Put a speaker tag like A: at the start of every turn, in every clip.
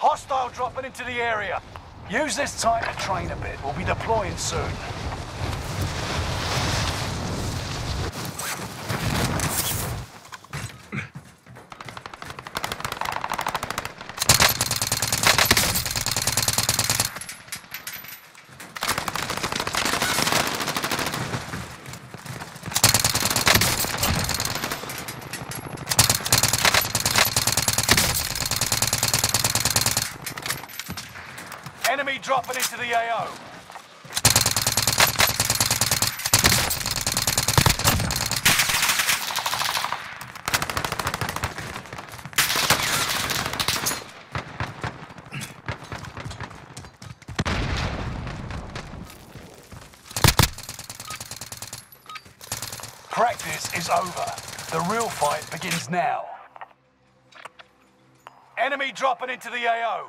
A: Hostile dropping into the area. Use this time to train a bit. We'll be deploying soon. Enemy dropping into the AO. Practice is over. The real fight begins now. Enemy dropping into the AO.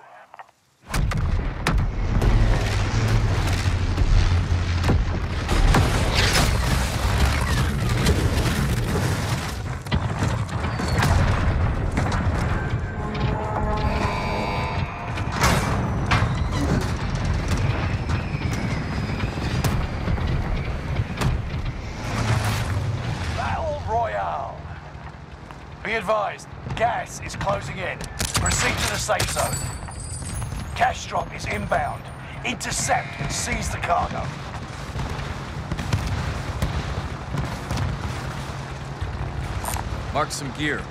A: Be advised, gas is closing in. Proceed to the safe zone. Cash drop is inbound. Intercept and seize the cargo.
B: Mark some gear.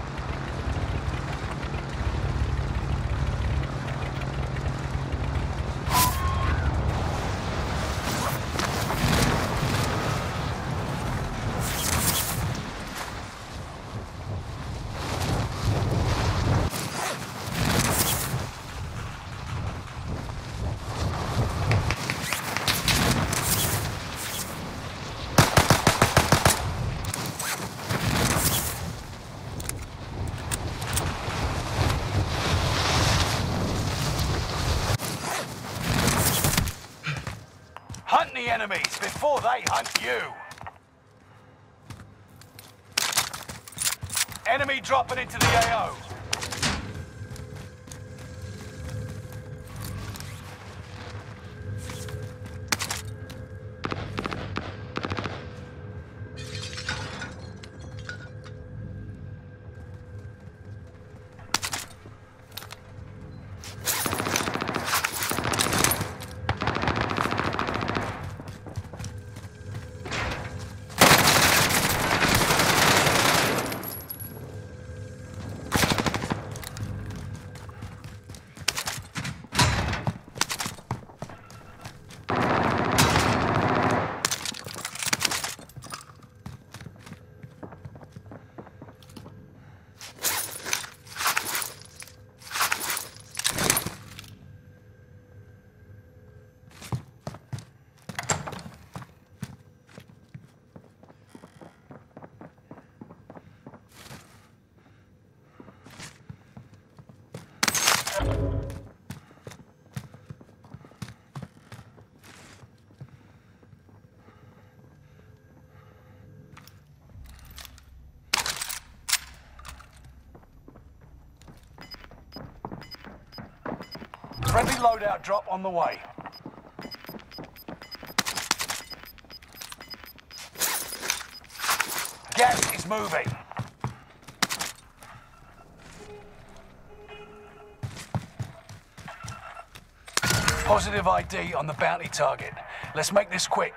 A: Hunt the enemies before they hunt you. Enemy dropping into the AO. Friendly loadout drop on the way. Gas is moving. Positive ID on the bounty target. Let's make this quick.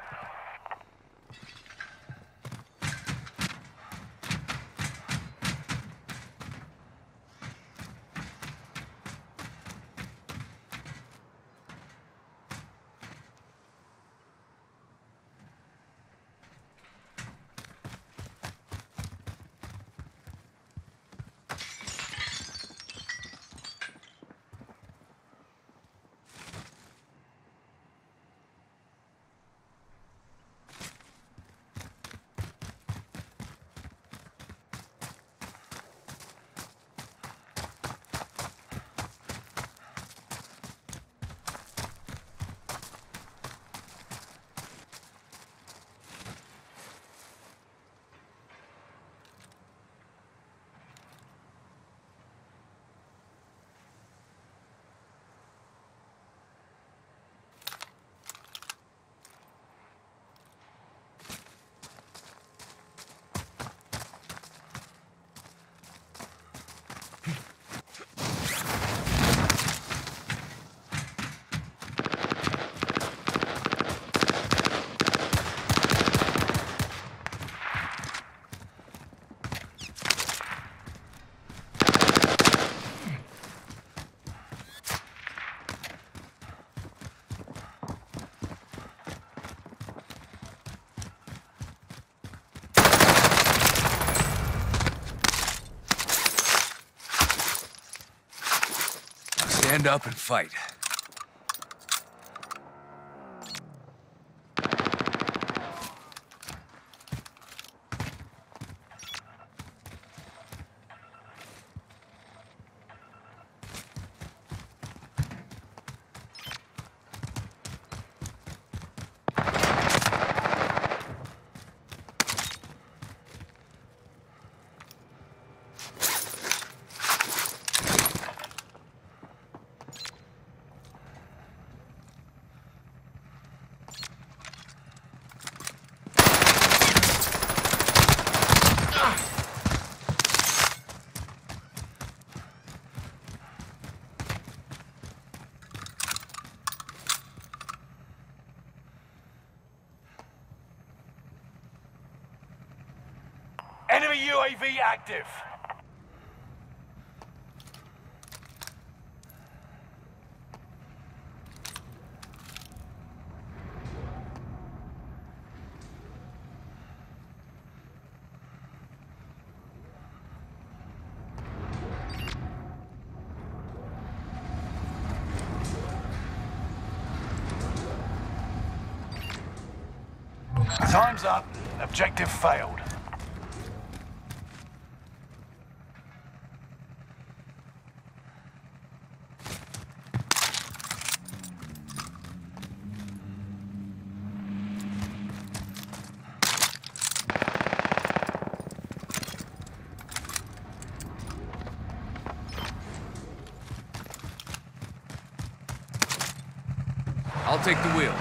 B: Stand up and fight.
A: Enemy UAV active. Time's up. Objective failed.
B: I'll take the wheel.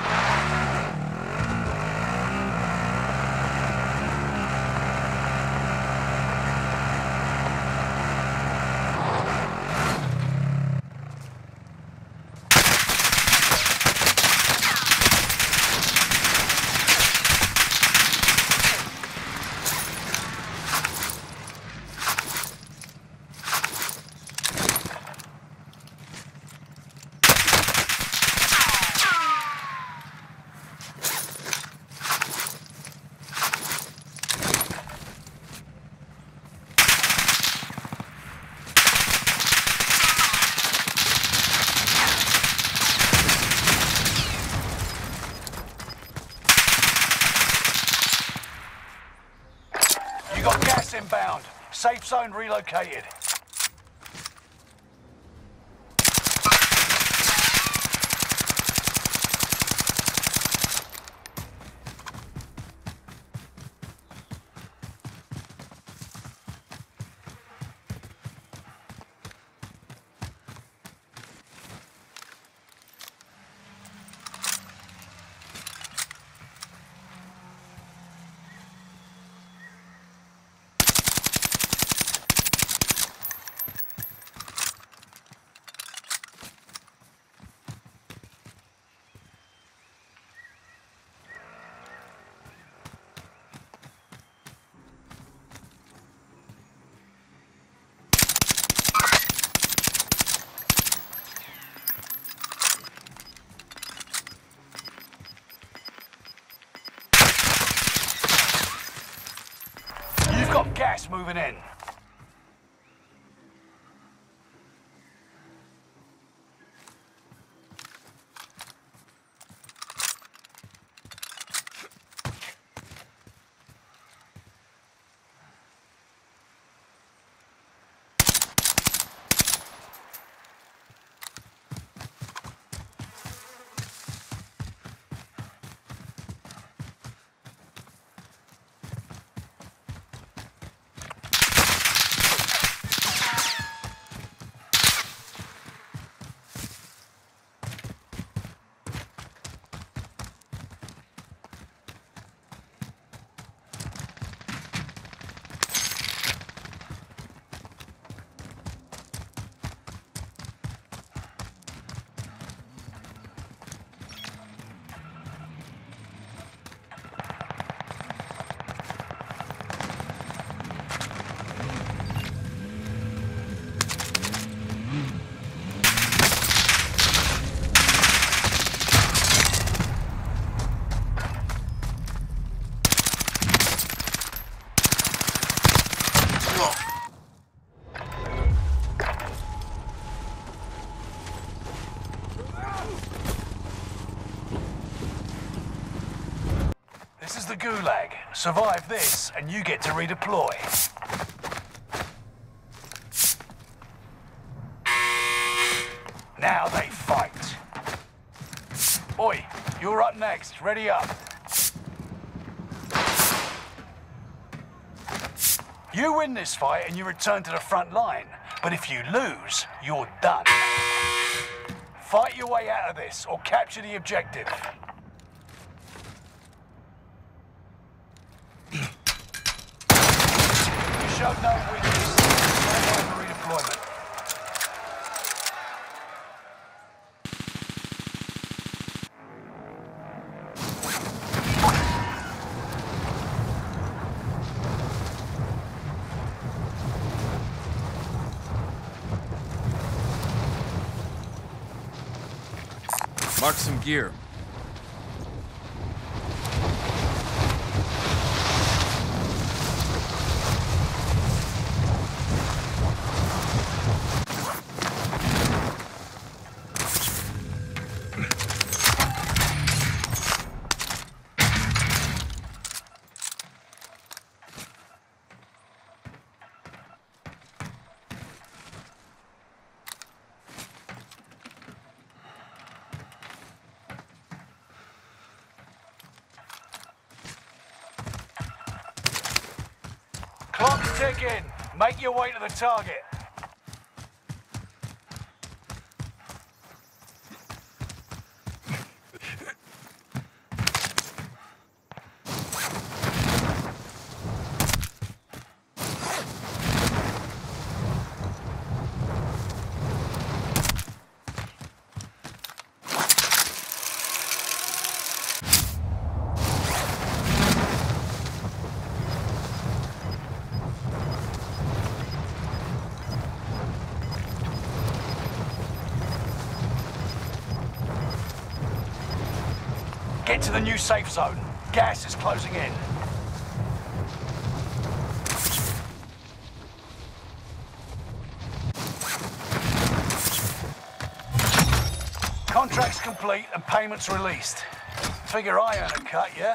B: You got gas inbound. Safe zone relocated. Got gas moving in.
A: the Gulag. Survive this, and you get to redeploy. Now they fight. Oi, you're up next. Ready up. You win this fight and you return to the front line. But if you lose, you're done. Fight your way out of this, or capture the objective. You showed no weakness. Stand by for redeployment.
C: Mark some gear.
A: Clock's ticking. Make your way to the target. Get to the new safe zone. Gas is closing in. Contract's complete and payments released. Figure I earn a cut, yeah?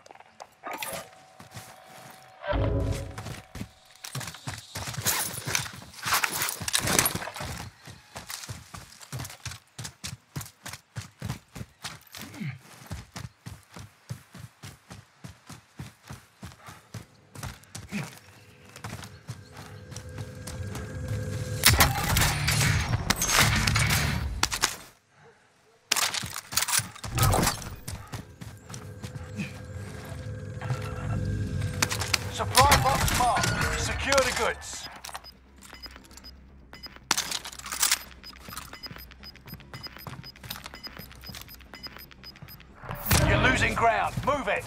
A: Supply box marked. Secure the goods. You're losing ground. Move it.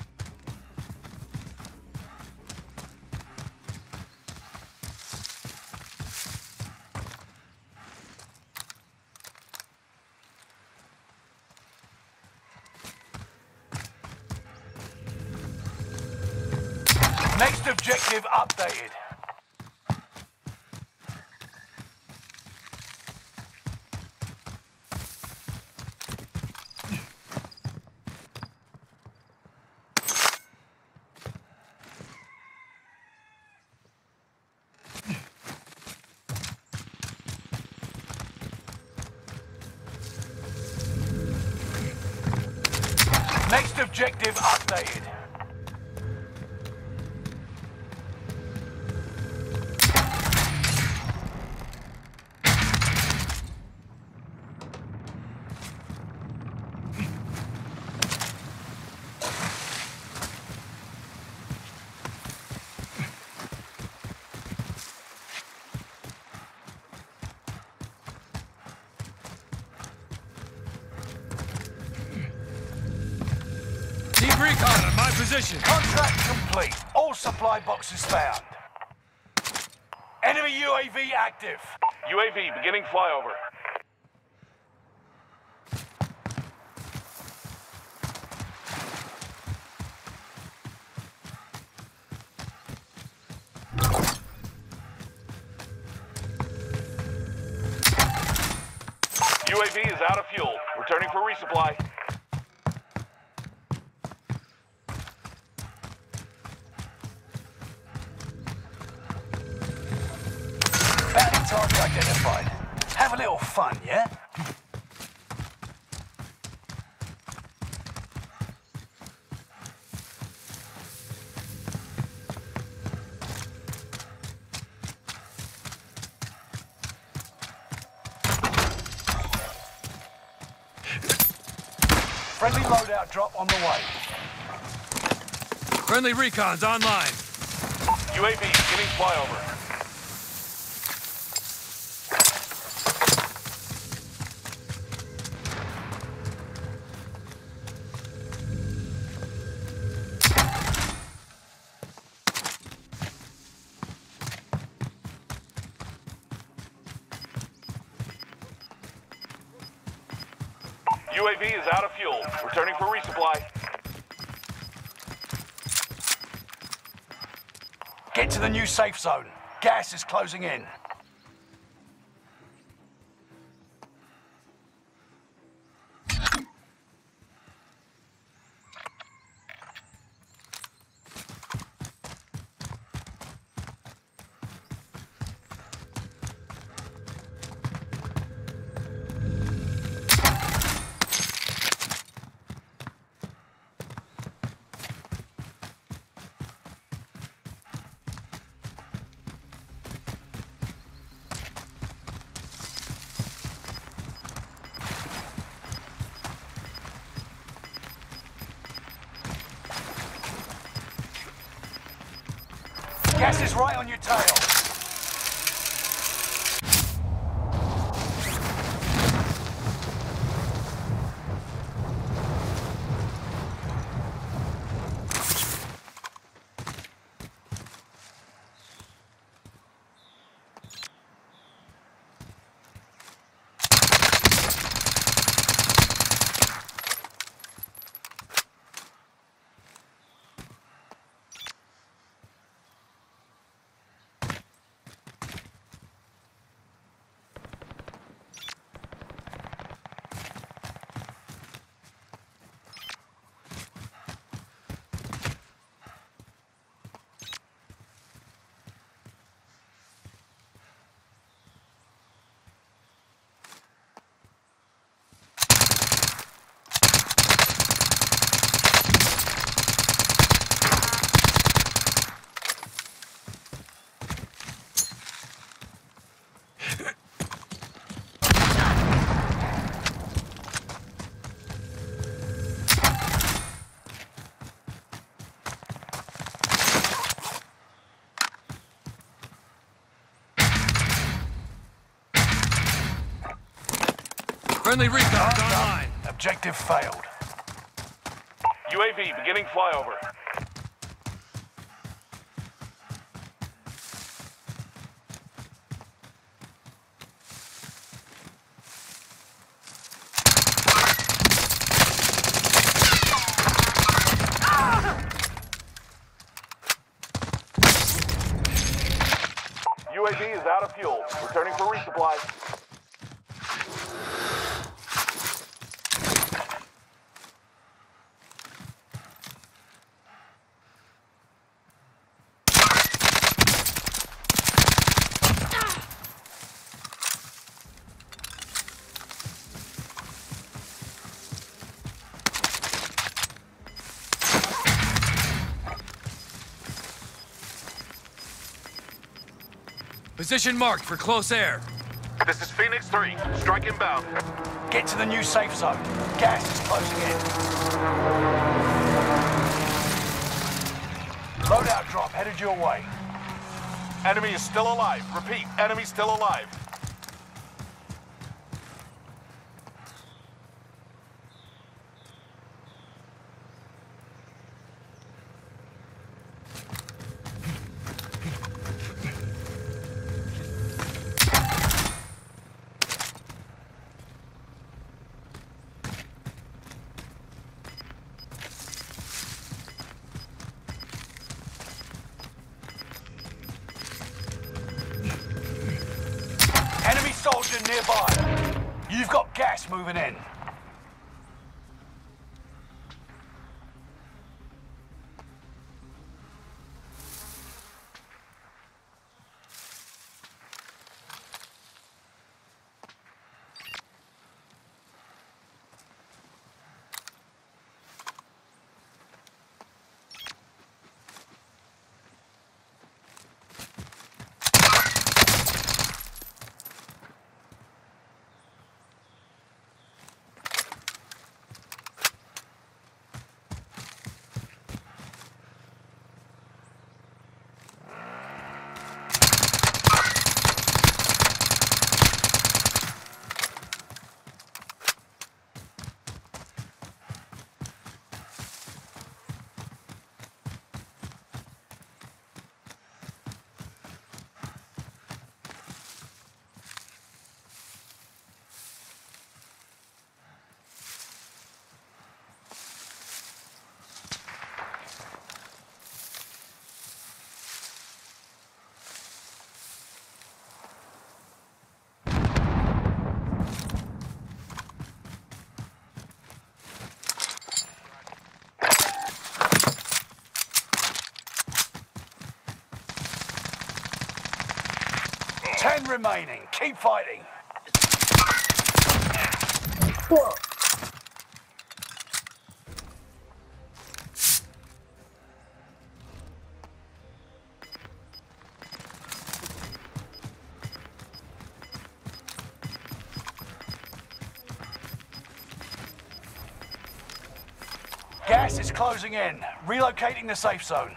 A: Next objective updated. Next objective updated.
C: Deep recon on my position.
A: Contract complete. All supply boxes found. Enemy UAV active.
B: UAV beginning flyover. UAV is out of fuel. Returning for resupply.
A: Bounty target identified. Have a little fun, yeah? Friendly loadout drop on the way.
C: Friendly recon's online.
D: UAV beginning flyover. UAV is out of fuel. Returning for resupply.
A: Get to the new safe zone. Gas is closing in. Gas is right on your tail.
C: Friendly recon's online.
A: Objective failed.
D: UAV beginning flyover. UAV is out of fuel. Returning for resupply.
C: Position marked for close air.
D: This is Phoenix 3. Strike inbound.
A: Get to the new safe zone. Gas is closing in. Loadout drop headed your way.
D: Enemy is still alive. Repeat, enemy still alive.
A: Enemy soldier nearby. You've got gas moving in. 10 remaining. Keep fighting.
E: Whoa.
A: Gas is closing in. Relocating the safe zone.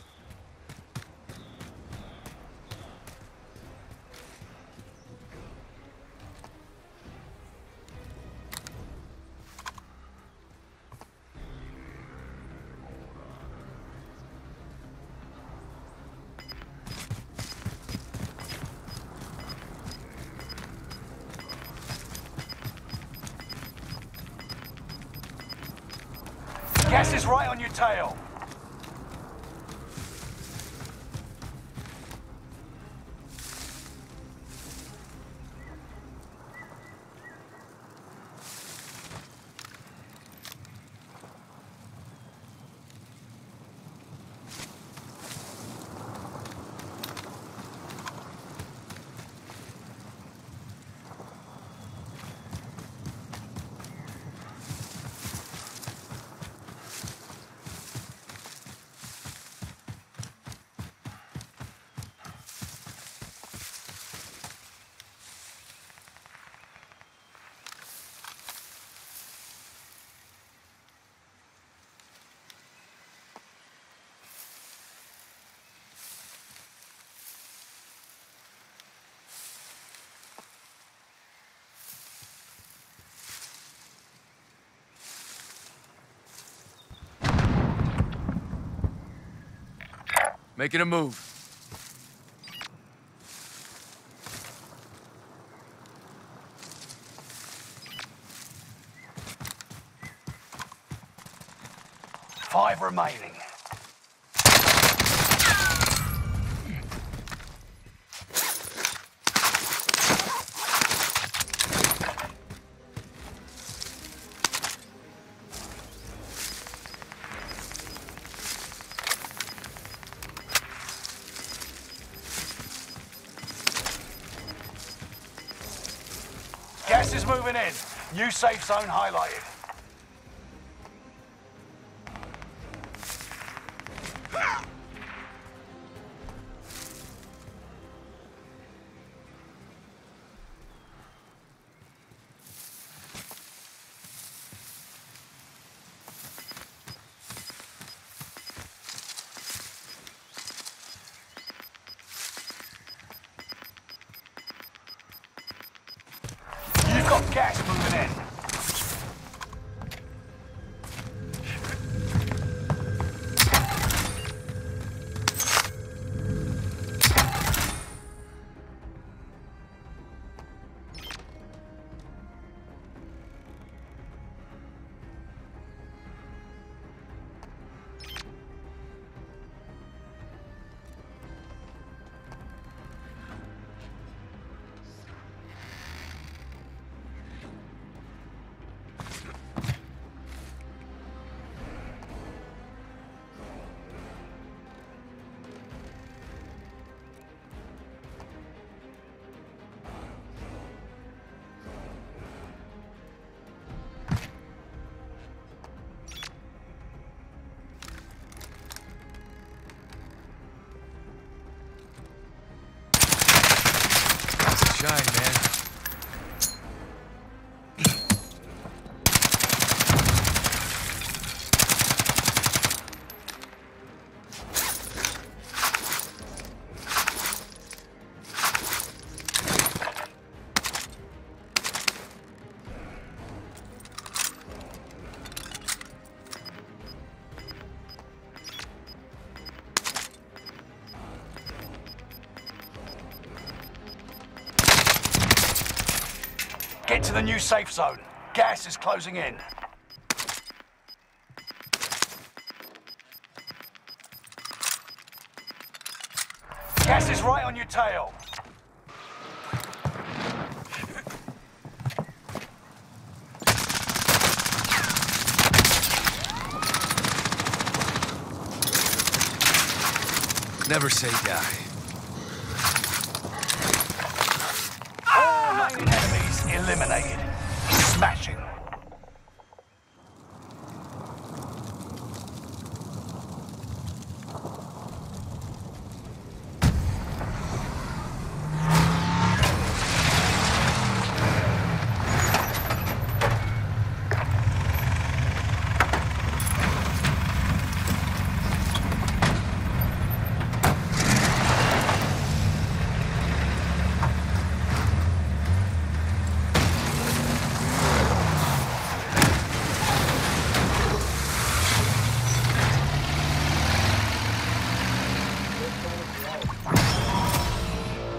A: Gas is right on your tail.
C: Making a move.
A: Five remaining. Gas is moving in. New safe zone highlighted. You've got gas moving in.
C: Shine, man.
A: Get to the new safe zone. Gas is closing in. Gas is right on your tail.
C: Never say die.
A: eliminated. Smashing.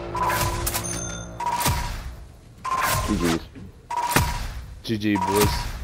E: GG, boys.